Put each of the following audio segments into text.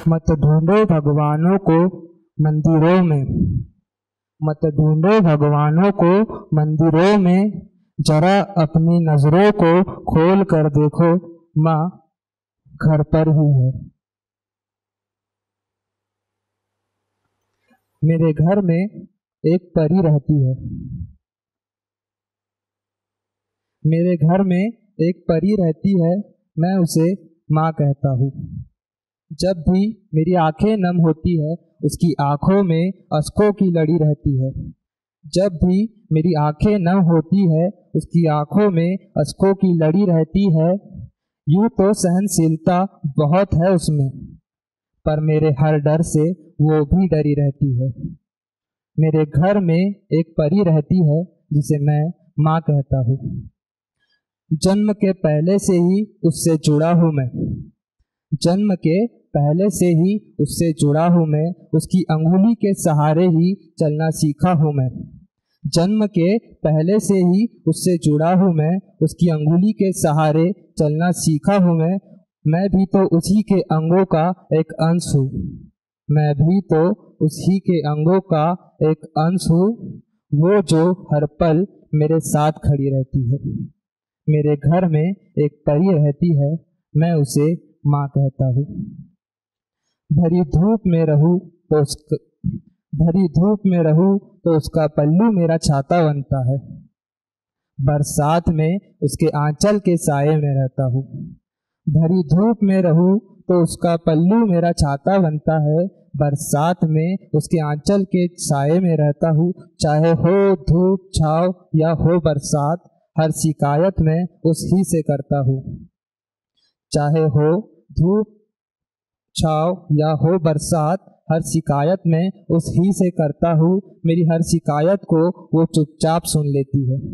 मत ढूंढो भगवानों को मंदिरों में, मत ढूंढो भगवानों को मंदिरों में, जरा अपनी नजरों को खोल कर देखो, माँ घर पर ही है। मेरे घर में एक परी रहती है, मेरे घर में एक परी रहती है, मैं उसे माँ कहता हूँ। जब भी मेरी आंखें नम होती है, उसकी आंखों में अश्कों की लड़ी रहती है। जब भी मेरी आंखें नम होती है, उसकी आंखों में अश्कों की लड़ी रहती है। यूँ तो सहनशीलता बहुत है उसमें, पर मेरे हर डर से वो भी डरी रहती है। मेरे घर में एक परी रहती है, जिसे मैं माँ कहता हूँ। जन्म के पहले से ही उससे जुड़ा हूँ मैं, जन्म के पहले से ही उससे जुड़ा हूँ मैं, उसकी अंगुली के सहारे ही चलना सीखा हूँ मैं। जन्म के पहले से ही उससे जुड़ा हूँ मैं, उसकी अंगुली के सहारे चलना सीखा हूँ मैं भी तो उसी के अंगों का एक अंश हूँ, मैं भी तो उसी के अंगों का एक अंश हूँ। वो जो हर पल मेरे साथ खड़ी रहती है। मेरे घर में एक परी रहती है, मैं उसे माँ कहता हूँ। भरी धूप में रहूं तो उसका पल्लू मेरा छाता बनता है। बरसात में उसके आंचल के साये में रहता हूँ। भरी धूप में रहूं तो उसका पल्लू मेरा छाता बनता है। बरसात में उसके आंचल के साये में रहता हूँ। चाहे हो धूप छाव या हो बरसात, हर शिकायत मैं उस ही से करता हूँ। चाहे हो धूप छाव या हो बरसात, हर शिकायत मैं उस ही से करता हूँ। मेरी हर शिकायत को वो चुपचाप सुन लेती है।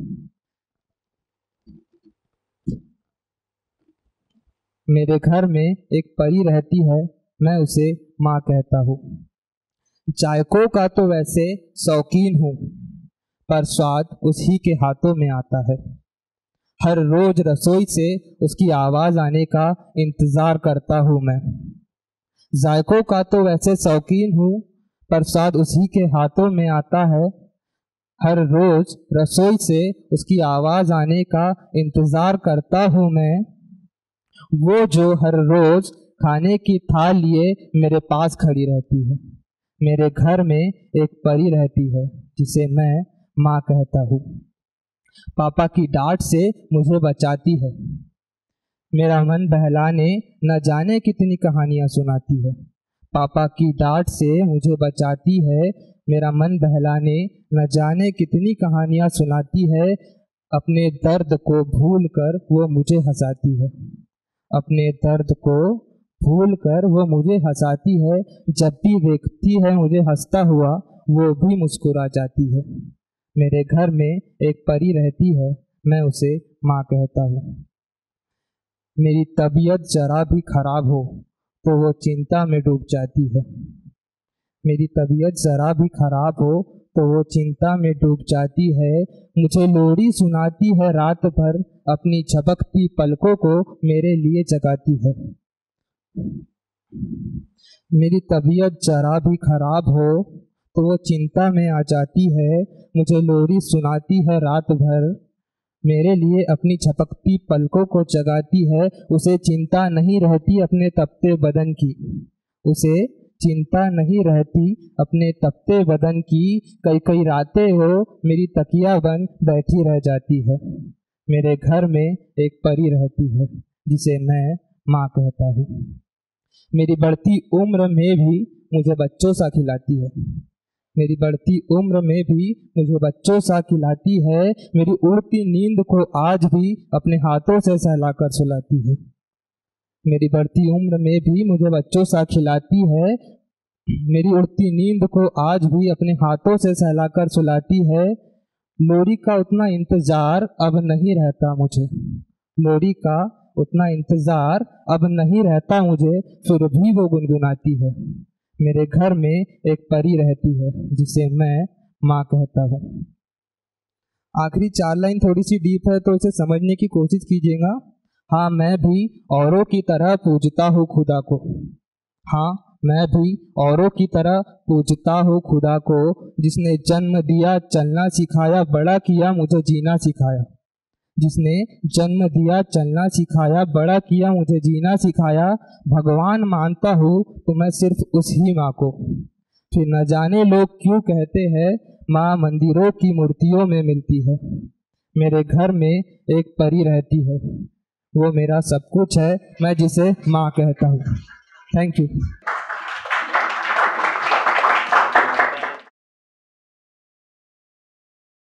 मेरे घर में एक परी रहती है, मैं उसे माँ कहता हूँ। जायकों का तो वैसे शौकीन हूँ, पर स्वाद उसी के हाथों में आता है। हर रोज रसोई से उसकी आवाज़ आने का इंतज़ार करता हूँ मैं। जायकों का तो वैसे शौकीन हूँ, पर स्वाद उसी के हाथों में आता है। हर रोज रसोई से उसकी आवाज़ आने का इंतज़ार करता हूँ मैं। वो जो हर रोज खाने की थाल लिए मेरे पास खड़ी रहती है। मेरे घर में एक परी रहती है, जिसे मैं माँ कहता हूँ। पापा की डांट से मुझे बचाती है, मेरा मन बहलाने न जाने कितनी कहानियाँ सुनाती है। पापा की डांट से मुझे बचाती है, मेरा मन बहलाने न जाने कितनी कहानियाँ सुनाती है। अपने दर्द को भूल कर वो मुझे हंसाती है, अपने दर्द को भूल कर वो मुझे हंसाती है। जब भी देखती है मुझे हंसता हुआ, वो भी मुस्कुरा जाती है। मेरे घर में एक परी रहती है, मैं उसे माँ कहता हूँ। मेरी तबीयत जरा भी खराब हो तो वो चिंता में डूब जाती है। मेरी तबीयत जरा भी खराब हो तो वो चिंता में डूब जाती है। मुझे लोरी सुनाती है रात भर, अपनी झपकती पलकों को मेरे लिए जगाती है। मेरी तबीयत जरा भी खराब हो तो वो चिंता में आ जाती है। मुझे लोरी सुनाती है रात भर, मेरे लिए अपनी झपकती पलकों को जगाती है। उसे चिंता नहीं रहती अपने तपते बदन की, उसे चिंता नहीं रहती अपने तपते बदन की। कई कई रातें वो मेरी तकिया बन बैठी रह जाती है। मेरे घर में एक परी रहती है, जिसे मैं माँ कहता हूँ। मेरी बढ़ती उम्र में भी मुझे बच्चों सा खिलाती है, मेरी बढ़ती उम्र में भी मुझे बच्चों सा खिलाती है। मेरी उड़ती नींद को आज भी अपने हाथों से सहलाकर सुलाती है। मेरी बढ़ती उम्र में भी मुझे बच्चों सा खिलाती है। मेरी उड़ती नींद को आज भी अपने हाथों से सहलाकर सुलाती है। लोरी का उतना इंतजार अब नहीं रहता मुझे, लोरी का उतना इंतजार अब नहीं रहता मुझे, फिर भी वो गुनगुनाती है। मेरे घर में एक परी रहती है, जिसे मैं माँ कहता हूँ। आखिरी 4 लाइन थोड़ी सी डीप है, तो इसे समझने की कोशिश कीजिएगा। हाँ मैं भी औरों की तरह पूजता हूँ खुदा को, हाँ मैं भी औरों की तरह पूजता हूँ खुदा को, जिसने जन्म दिया चलना सिखाया, बड़ा किया मुझे जीना सिखाया। जिसने जन्म दिया चलना सिखाया, बड़ा किया मुझे जीना सिखाया। भगवान मानता हूँ तो मैं सिर्फ उसी माँ को। फिर न जाने लोग क्यों कहते हैं माँ मंदिरों की मूर्तियों में मिलती है। मेरे घर में एक परी रहती है, वो मेरा सब कुछ है, मैं जिसे माँ कहता हूँ। Thank you.